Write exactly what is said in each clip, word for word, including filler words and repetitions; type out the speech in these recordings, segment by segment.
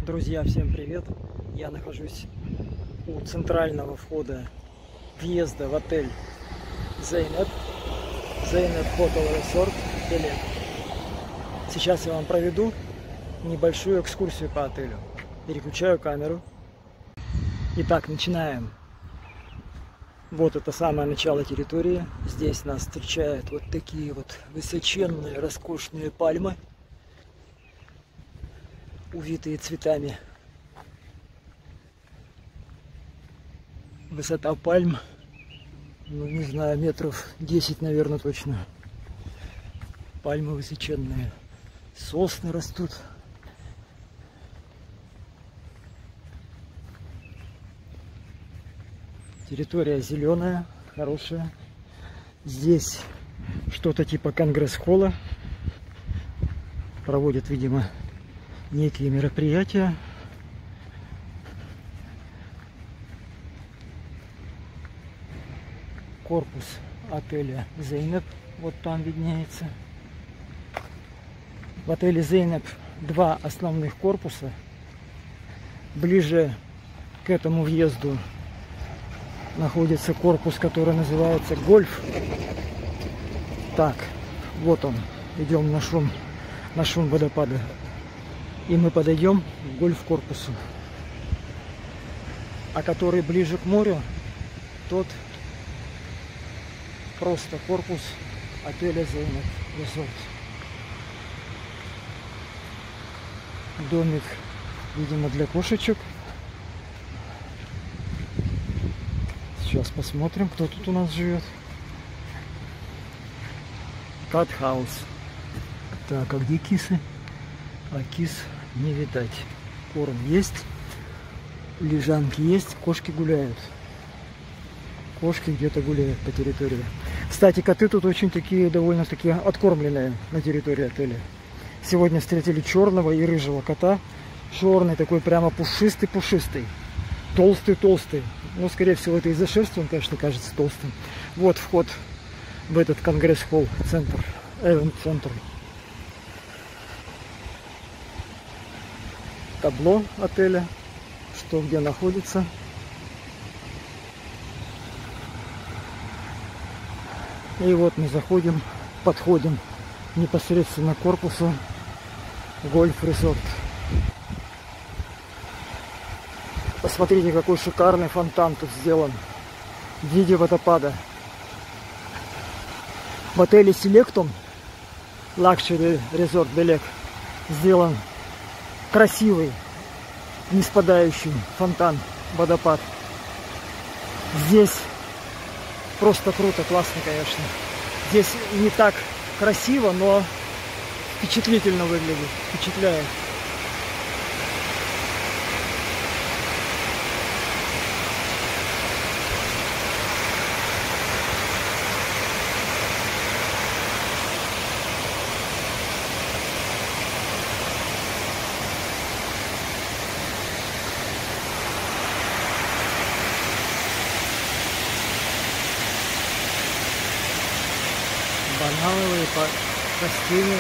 Друзья, всем привет! Я нахожусь у центрального входа въезда в отель Zeynep, Zeynep Hotel Resort Belek. Сейчас я вам проведу небольшую экскурсию по отелю. Переключаю камеру. Итак, начинаем. Вот это самое начало территории. Здесь нас встречают вот такие вот высоченные, роскошные пальмы, увитые цветами. Высота пальм, ну не знаю, метров десять, наверное, точно. Пальмы высоченные. Сосны растут. Территория зеленая, хорошая. Здесь что-то типа конгресс-холла. Проводят, видимо, некие мероприятия. Корпус отеля Zeynep вот там виднеется. В отеле Zeynep два основных корпуса. Ближе к этому въезду находится корпус, который называется Гольф. Так, вот он. Идем на шум, на шум водопада. И мы подойдем к гольф-корпусу. А который ближе к морю, тот просто корпус отеля Zeynep Resort. Домик, видимо, для кошечек. Сейчас посмотрим, кто тут у нас живет. Cat House. Так, а где кисы? А кис не видать. Корм есть, лежанки есть, кошки гуляют. Кошки где-то гуляют по территории. Кстати, коты тут очень такие, довольно-таки откормленные на территории отеля. Сегодня встретили черного и рыжего кота. Черный такой прямо пушистый-пушистый. Толстый-толстый. Ну, скорее всего, это из-за шерсти он, конечно, кажется толстым. Вот вход в этот конгресс-холл, центр, эвент-центр. Табло отеля, что где находится. И вот мы заходим, подходим непосредственно к корпусу гольф-резорт. Посмотрите, какой шикарный фонтан тут сделан в виде водопада. В отеле Selectum Luxury Resort Belek сделан красивый, не спадающий фонтан, водопад. Здесь просто круто, классно, конечно. Здесь не так красиво, но впечатлительно выглядит, впечатляет. Банановые растения.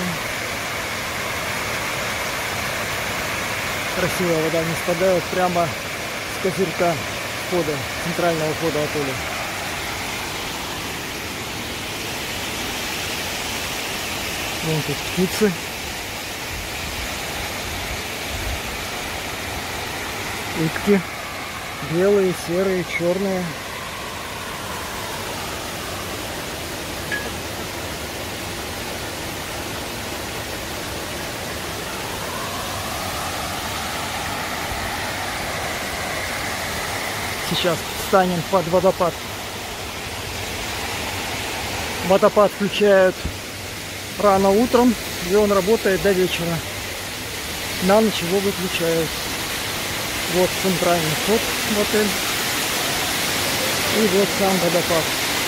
Красивая вода, не спадает прямо с козырька входа, центрального входа отеля. Вон тут птицы. Утки. Белые, серые, черные. Сейчас встанем под водопад. Водопад включают рано утром, и он работает до вечера. На ночь его выключают. Вот центральный вход в отель. И вот сам водопад.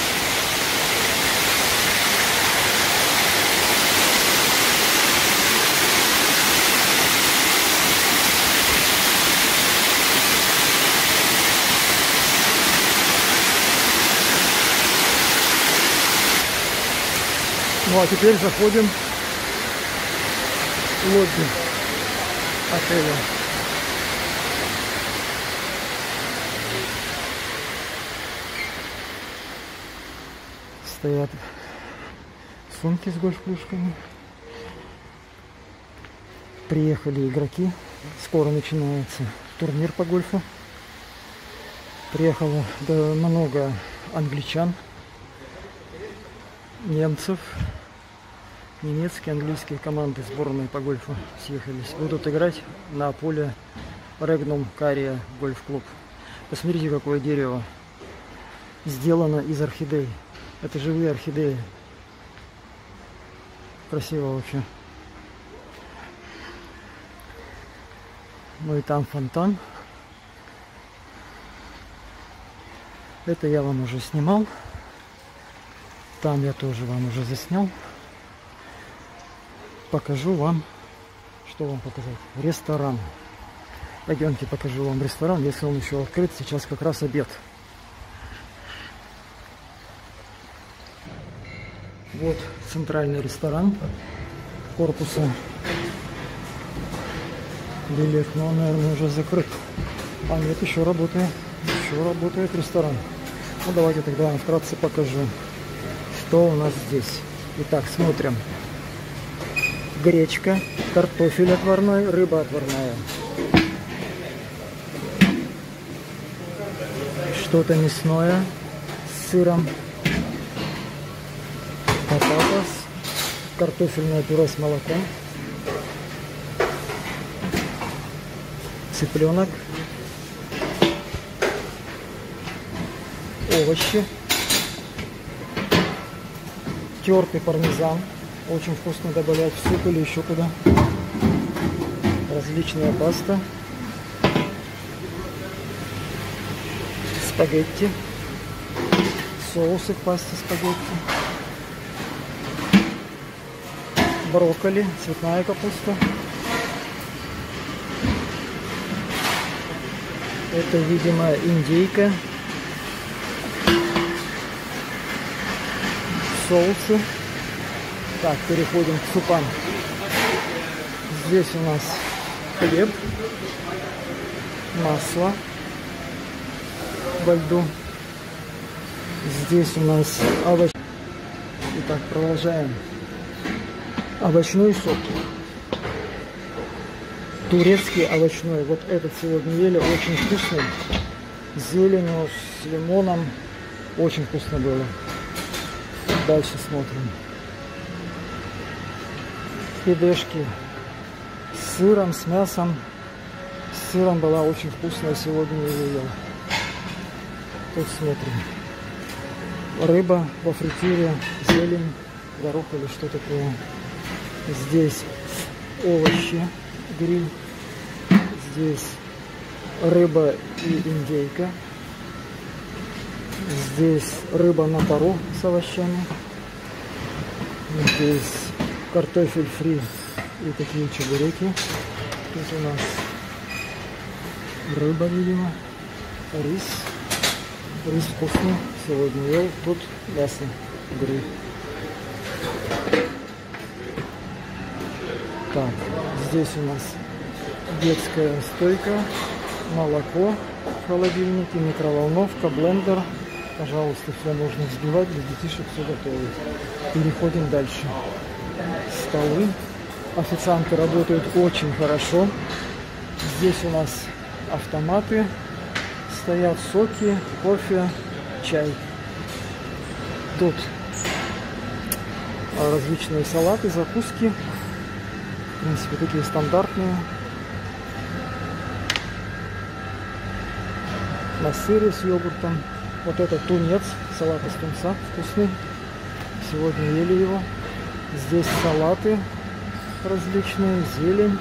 Ну а теперь заходим в лобби отеля. стоят сумки с гольф-клюшками. Приехали игроки. Скоро начинается турнир по гольфу. Приехало да, много англичан, немцев. Немецкие, английские команды сборные по гольфу съехались. Будут играть на поле Регнум Кария гольф-клуб. Посмотрите, какое дерево. Сделано из орхидей. Это живые орхидеи. Красиво вообще. Ну и там фонтан. Это я вам уже снимал. Там я тоже вам уже заснял. Покажу вам, что вам показать. Ресторан. Пойдемте покажу вам ресторан, если он еще открыт. Сейчас как раз обед. Вот центральный ресторан корпуса. Билет, но он, наверное, уже закрыт. А нет, еще работает. Еще работает ресторан. Ну, давайте тогда я вам вкратце покажу, что у нас здесь. Итак, смотрим. Гречка, картофель отварной, рыба отварная. Что-то мясное с сыром. Пататас, картофельное пюре с молоком. Цыпленок. Овощи. Тертый пармезан. Очень вкусно добавлять в суп или еще куда. Различная паста. Спагетти. Соусы к пасте спагетти. Брокколи, цветная капуста. Это, видимо, индейка. Соусы. Так, переходим к супам. Здесь у нас хлеб, масло во льду. Здесь у нас овощ. Итак, продолжаем. Овощной сок. Турецкий овощной. Вот этот сегодня ели, очень вкусный. С зеленью, с лимоном. Очень вкусно было. Дальше смотрим. Фидешки с сыром, с мясом. С сыром была очень вкусная, сегодня я ел. Тут смотрим. Рыба во фритюре, зелень, горох или что такое. Здесь овощи, гриль. Здесь рыба и индейка. Здесь рыба на пару с овощами. Здесь картофель фри и такие чебуреки. Тут у нас рыба, видимо, рис. Рис вкусный, сегодня ел. Тут мясо, гриль. Так, здесь у нас детская стойка, молоко в холодильнике, микроволновка, блендер. Пожалуйста, все можно взбивать, для детишек все готовить. Переходим дальше. Столы. Официанты работают очень хорошо. Здесь у нас автоматы. Стоят соки, кофе, чай. Тут различные салаты, закуски. В принципе, такие стандартные. На сыре с йогуртом. Вот это тунец, салат из тунца, вкусный. Сегодня ели его. Здесь салаты различные, зелень.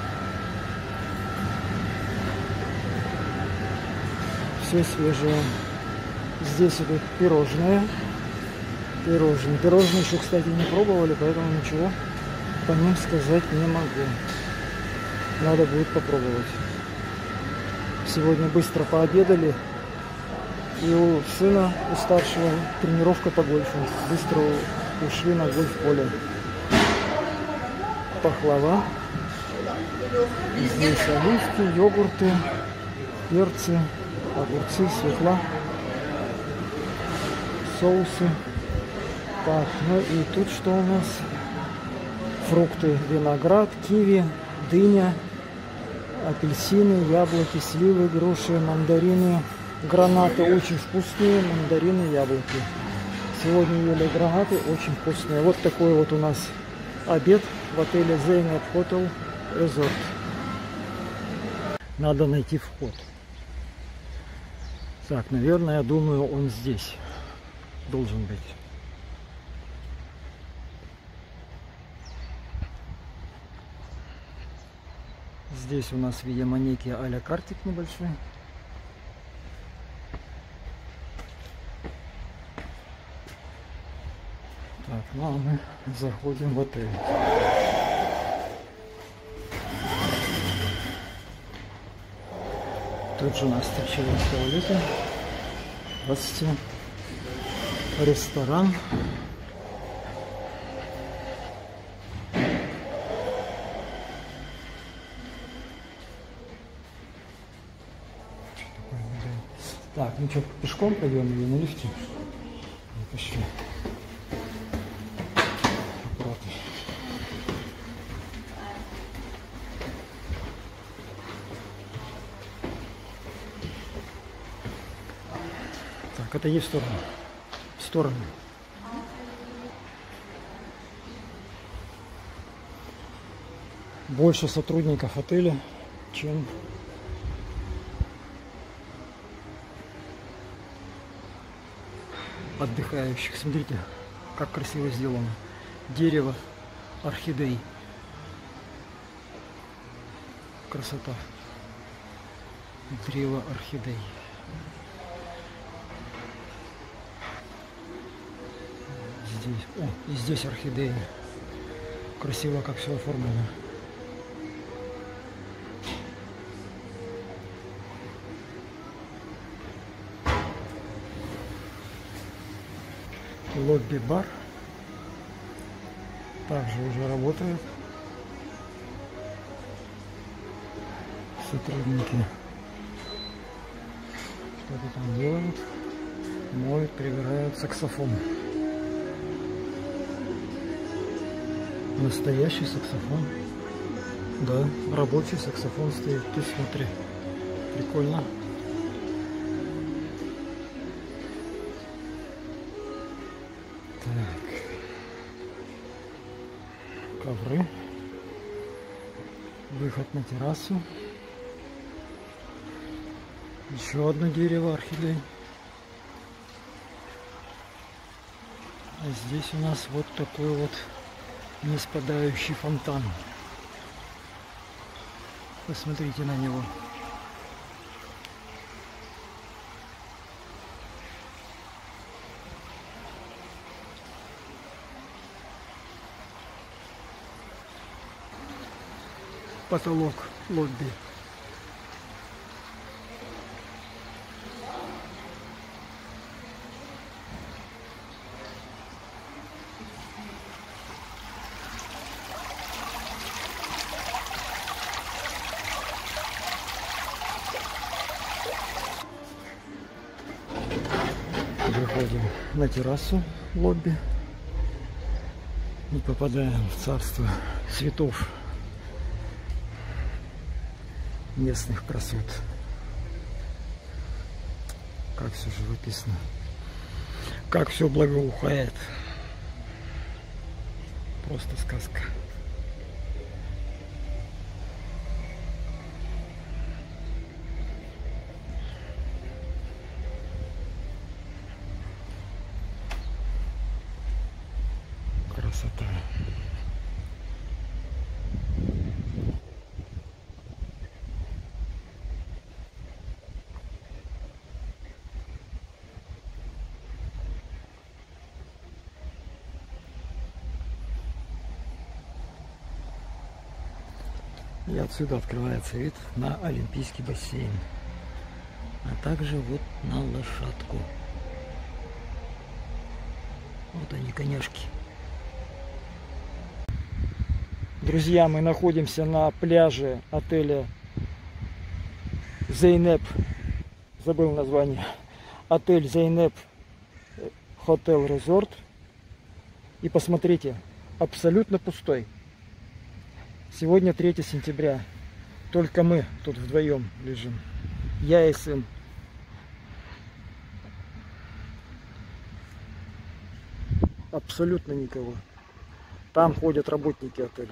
Все свежее. Здесь идут пирожные. Пирожные. Пирожные еще, кстати, не пробовали, поэтому ничего по ним сказать не могу. Надо будет попробовать. Сегодня быстро пообедали. И у сына, у старшего, тренировка по гольфу. Быстро ушли на гольф-поле. Пахлава. Здесь оливки, йогурты, перцы, огурцы, свекла, соусы. Так, ну и тут что у нас? Фрукты, виноград, киви, дыня, апельсины, яблоки, сливы, груши, мандарины, гранаты очень вкусные, мандарины, яблоки. Сегодня ели гранаты, очень вкусные. Вот такой вот у нас обед в отеле Zeynep Hotel Resort. Надо найти вход. Так, наверное, я думаю, он здесь должен быть. Здесь у нас, видимо, некий а-ля картик небольшой. Так, ну а мы заходим в отель. Тут же нас встречают туалеты. Здравствуйте. Ресторан. Так, ну что, пешком пойдем или на лифте? Ну, пошли. Аккуратно. Так, это есть в сторону. В сторону. Больше сотрудников отеля, чем отдыхающих. Смотрите, как красиво сделано. Дерево орхидей. Красота. Древо орхидей. Здесь. О, и здесь орхидеи. Красиво, как все оформлено. Лобби-бар также уже работает. Сотрудники что-то там делают, моют, прибирают саксофон. Настоящий саксофон. Да, рабочий саксофон стоит. Ты смотри, прикольно. Так. Ковры. Выход на террасу. Еще одно дерево орхидей. А здесь у нас вот такой вот неспадающий фонтан. Посмотрите на него. Потолок лобби. Выходим на террасу лобби и попадаем в царство цветов местных красот. Как все живописно, как все благоухает. Просто сказка. Красота. И отсюда открывается вид на Олимпийский бассейн, а также вот на лошадку. Вот они, коняшки. Друзья, мы находимся на пляже отеля Zeynep, забыл название, отель Zeynep Hotel Resort. И посмотрите, абсолютно пустой. Сегодня третье сентября. Только мы тут вдвоем лежим. Я и сын. Абсолютно никого. Там ходят работники отеля.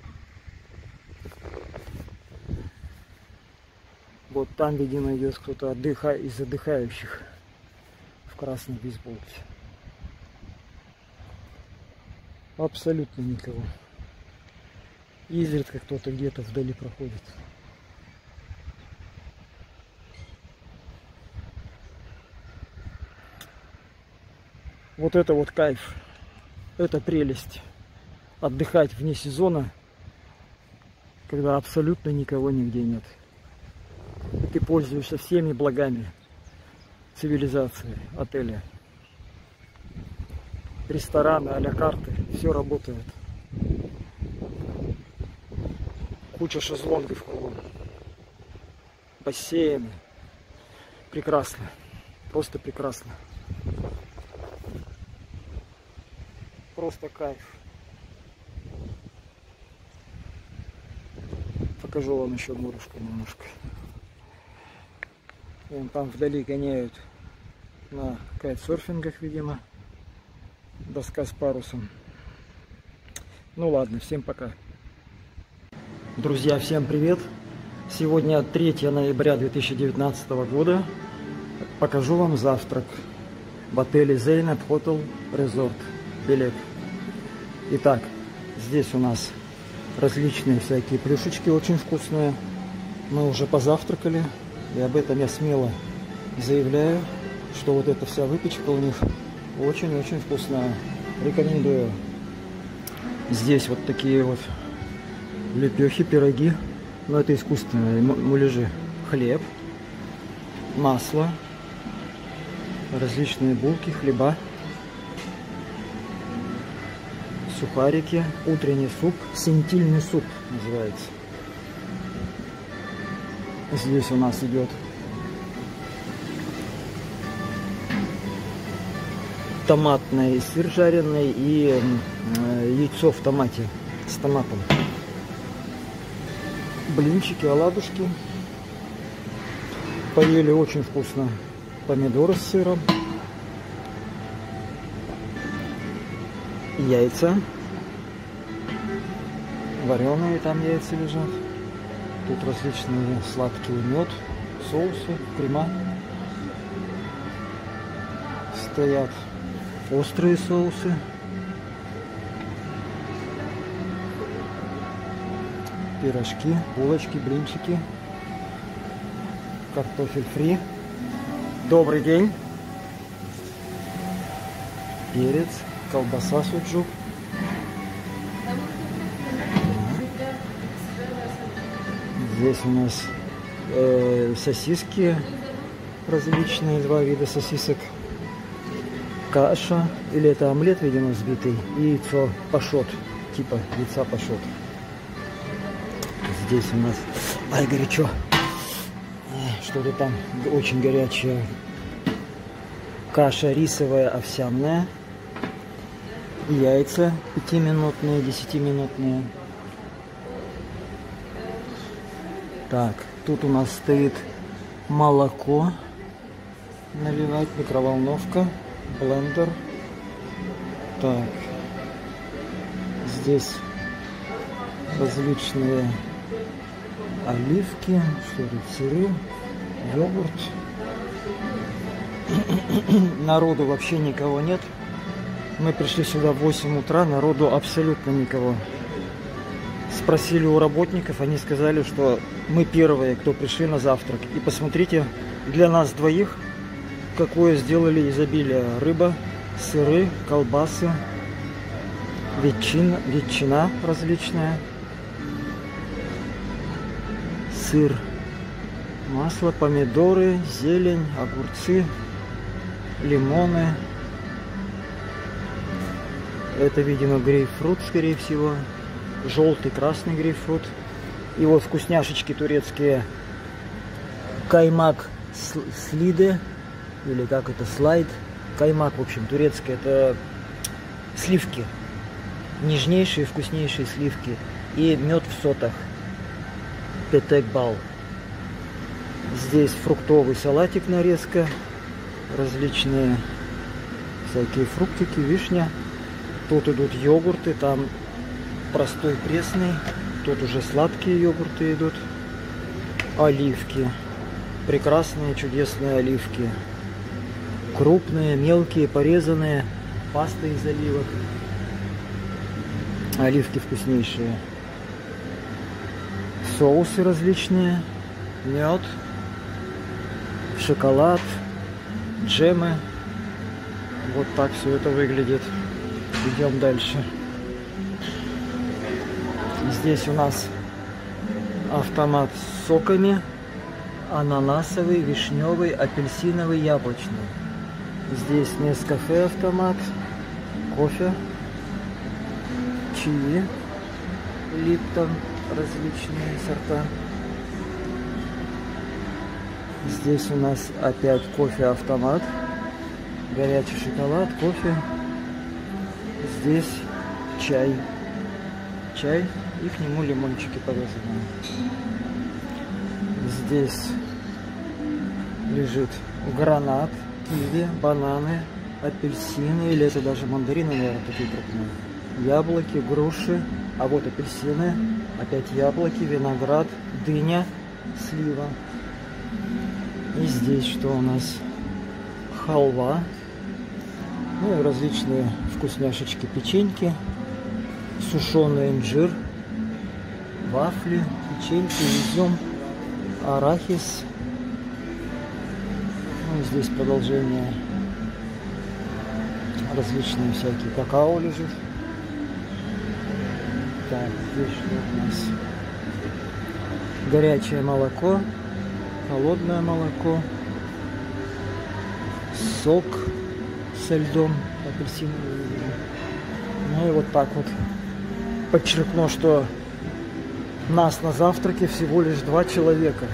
Вот там, видимо, идет кто-то отдыха... из отдыхающих в красной бейсболке. Абсолютно никого. Изредка кто-то где-то вдали проходит. Вот это вот кайф. Это прелесть. Отдыхать вне сезона, когда абсолютно никого нигде нет. Ты пользуешься всеми благами цивилизации отеля. Рестораны, а-ля карты, все работает. Куча шезлонгов кругом. Бассейны. Прекрасно. Просто прекрасно. Просто кайф. Покажу вам еще морюшку немножко. Вон там вдали гоняют на кайтсерфингах, видимо. Доска с парусом. Ну ладно, всем пока. Друзья, всем привет. Сегодня третье ноября две тысячи девятнадцатого года. Покажу вам завтрак в отеле Zeynep Hotel Resort Белек. Итак, здесь у нас различные всякие плюшечки, очень вкусные. Мы уже позавтракали, и об этом я смело заявляю, что вот эта вся выпечка у них очень-очень вкусная. Рекомендую. Здесь вот такие вот лепехи, пироги, но это искусственные муляжи. Хлеб, масло, различные булки, хлеба, сухарики, утренний суп, сентильный суп называется. Здесь у нас идет томатный сыр жареный и э, яйцо в томате с томатом. Блинчики, оладушки. Поели очень вкусно помидоры с сыром. Яйца. Вареные там яйца лежат. Тут различные сладкие мед, соусы, крема. Стоят острые соусы. Пирожки, булочки, блинчики. Картофель фри. Добрый день. Перец, колбаса суджук. Здесь у нас э, сосиски различные, два вида сосисок. Каша, или это омлет, видимо, взбитый, и яйцо пашот, типа яйца пашот. Здесь у нас, ай, горячо, что-то там очень горячее. Каша рисовая, овсяная, яйца пятиминутные, десятиминутные. Так, тут у нас стоит молоко, наливать, микроволновка, блендер. Так, здесь различные оливки, что тут, сыры, йогурт. Народу вообще никого нет. Мы пришли сюда в восемь утра, народу абсолютно никого. Спросили у работников, они сказали, что мы первые, кто пришли на завтрак. И посмотрите, для нас двоих, какое сделали изобилие. Рыба, сыры, колбасы, ветчина, ветчина различная, сыр, масло, помидоры, зелень, огурцы, лимоны. Это, видимо, грейпфрут, скорее всего. Желтый, красный грейпфрут. И вот вкусняшечки турецкие. Каймак слиде. Или как это, слайд. Каймак, в общем, турецкий. Это сливки. Нежнейшие, вкуснейшие сливки. И мед в сотах. Петек бал. Здесь фруктовый салатик, нарезка. Различные всякие фруктики, вишня. Тут идут йогурты, там простой пресный. Тут уже сладкие йогурты идут. Оливки. Прекрасные, чудесные оливки. Крупные, мелкие, порезанные. Паста из оливок. Оливки вкуснейшие. Соусы различные. Мед. Шоколад. Джемы. Вот так все это выглядит. Идем дальше. Здесь у нас автомат с соками. Ананасовый, вишневый, апельсиновый, яблочный. Здесь Нескафе автомат. Кофе. Чаи. Липтон. Различные сорта. Здесь у нас опять кофе-автомат. Горячий шоколад, кофе. Здесь чай. Чай и к нему лимончики порезаны. Здесь лежит гранат, киви, бананы, апельсины, или это даже мандарины, наверное, такие крупные. Яблоки, груши, а вот апельсины, опять яблоки, виноград, дыня, слива. И здесь что у нас? Халва. Ну и различные вкусняшечки, печеньки, сушеный инжир, вафли, печеньки, изюм, арахис. Ну и здесь продолжение. Различные всякие какао лежит. Так, здесь что у нас? Горячее молоко, холодное молоко, сок со льдом, апельсиновый. Ну и вот так вот подчеркну, что нас на завтраке всего лишь два человека.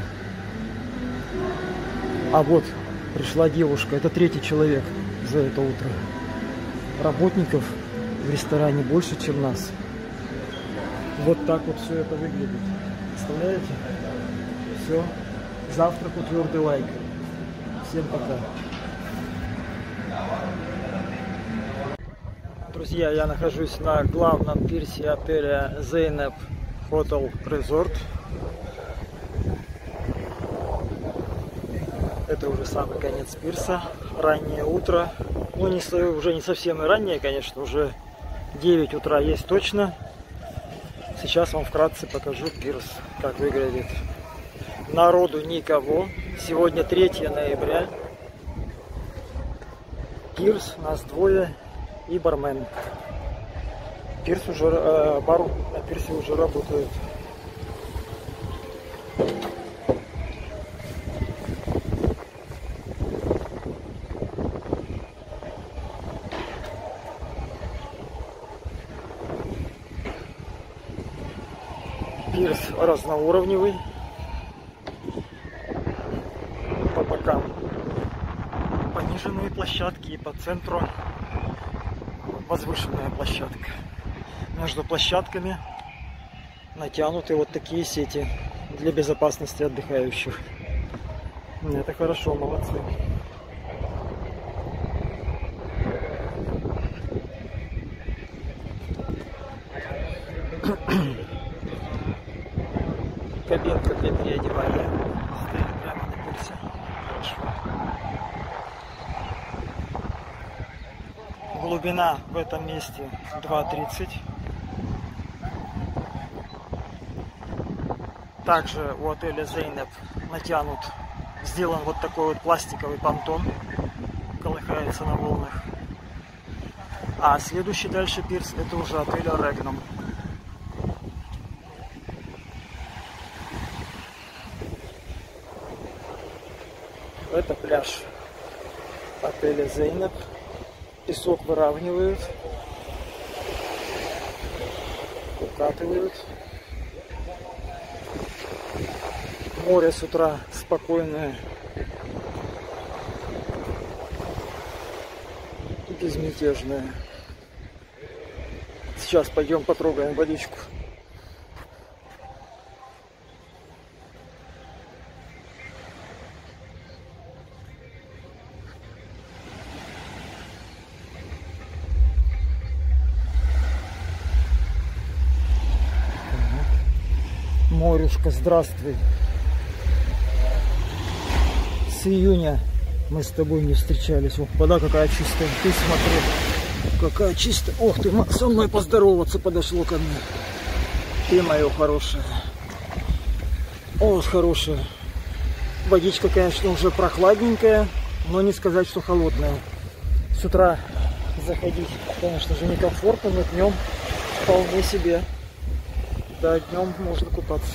А вот пришла девушка, это третий человек за это утро. Работников в ресторане больше, чем нас. Вот так вот все это выглядит. Представляете? Все. Завтраку твердый лайк. Всем пока. Друзья, я нахожусь на главном пирсе отеля Zeynep Hotel Resort. Это уже самый конец пирса. Раннее утро. Ну, не, уже не совсем и раннее, конечно, уже девять утра есть точно. Сейчас вам вкратце покажу пирс, как выглядит. Народу никого. Сегодня третье ноября. Пирс, нас двое и бармен. Пирс уже, э, бар на пирсе уже работает. Пирс разноуровневый. По бокам пониженные площадки и по центру возвышенная площадка. Между площадками натянуты вот такие сети для безопасности отдыхающих. Это хорошо, молодцы. Кабинка для переодевания стоит прямо на пирсе. Хорошо. Глубина в этом месте два тридцать. Также у отеля Zeynep натянут, сделан вот такой вот пластиковый понтон, колыхается на волнах. А следующий дальше пирс это уже отель Regnum. Это пляж отеля Zeynep. Песок выравнивают, укатывают. Море с утра спокойное и безмятежное. сейчас пойдем потрогаем водичку. Морюшка, здравствуй. С июня мы с тобой не встречались. Ох, вода какая чистая. Ты смотри, какая чистая. Ох ты, со мной поздороваться подошло ко мне. Ты моя хорошая. Ох, хорошая. Водичка, конечно, уже прохладненькая, но не сказать, что холодная. С утра заходить, конечно же, некомфортно, но днем вполне себе. Да, днем можно купаться.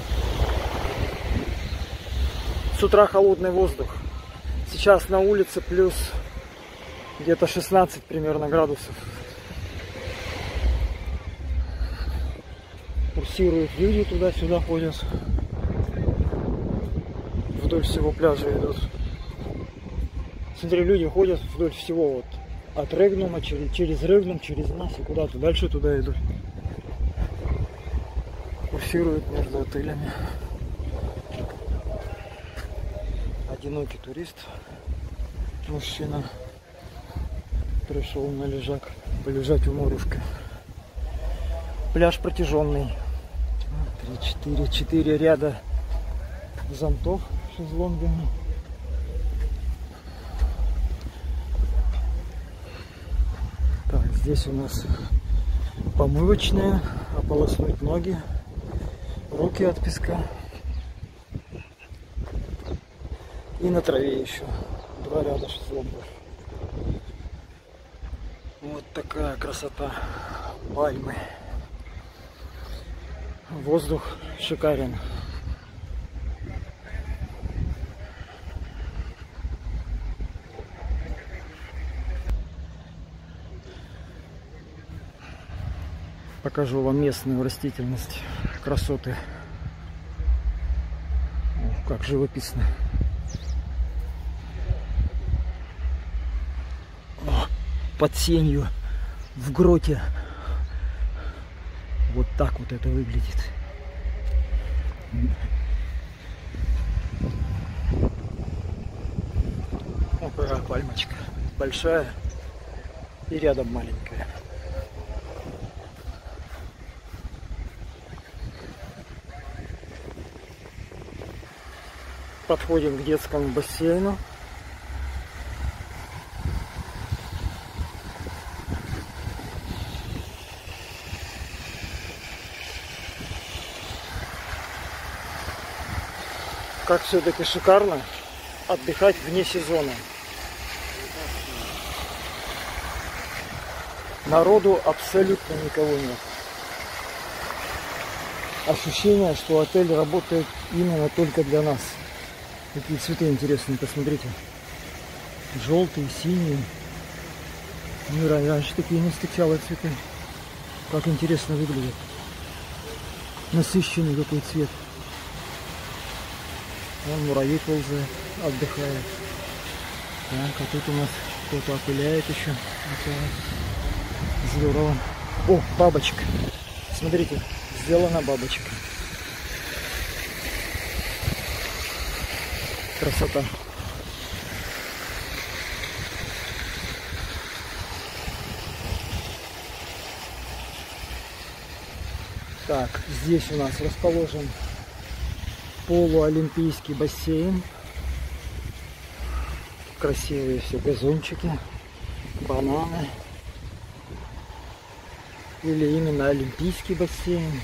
С утра холодный воздух. Сейчас на улице плюс где-то шестнадцать примерно градусов. Курсируют люди, туда-сюда ходят. Вдоль всего пляжа идут. Смотри, люди ходят вдоль всего, вот от Регнума, через, через Регнум, через нас и куда-то дальше туда идут. Курсируют между отелями. Одинокий турист, мужчина, пришел на лежак, полежать у морюшки. Пляж протяженный. три, четыре, четыре ряда зонтов с шезлонгами. Так, здесь у нас помывочная, ополоснуть ноги, руки от песка. И на траве еще два ряда шезлонгов. Вот такая красота. Пальмы. Воздух шикарен. Покажу вам местную растительность, красоты. О, как живописно. О, под сенью в гроте. Вот так вот это выглядит. О, какая пальмочка. Большая и рядом маленькая. Подходим к детскому бассейну. Как все-таки шикарно отдыхать вне сезона. Народу абсолютно никого нет. Ощущение, что отель работает именно только для нас. Какие цветы интересные, посмотрите. Желтые, синие. Не раньше такие не встречала цветы. Как интересно выглядит. Насыщенный какой цвет. Вон муравей ползает, отдыхает. Так, а тут у нас кто-то опыляет еще. Это здорово. О, бабочка. Смотрите, сделана бабочка. Красота. Так, здесь у нас расположен полуолимпийский бассейн. Красивые все газончики, бананы. Или именно олимпийский бассейн.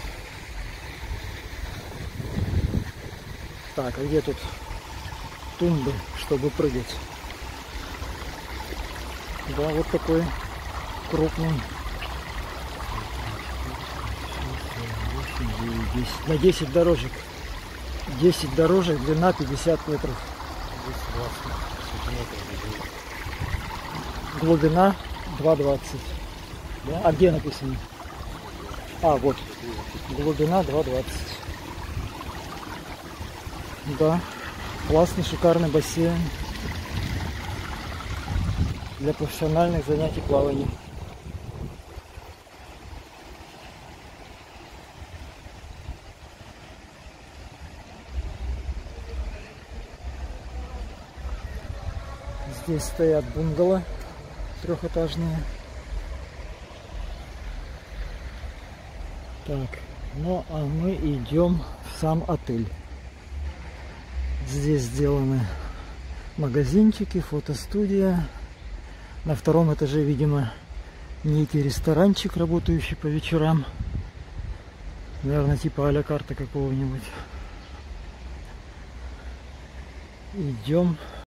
Так, а где тут тумбы, чтобы прыгать? Да, вот такой крупный. На десять дорожек. десять дорожек, длина пятьдесят метров. Глубина два двадцать. Да? А где написано? А, вот. Глубина два двадцать. Да. Классный, шикарный бассейн. Для профессиональных занятий плаванием. Здесь стоят бунгало трехэтажные. Так, ну а мы идем в сам отель. Здесь сделаны магазинчики, фотостудия. На втором этаже, видимо, некий ресторанчик, работающий по вечерам. Наверное, типа а-ля карта какого-нибудь. Идем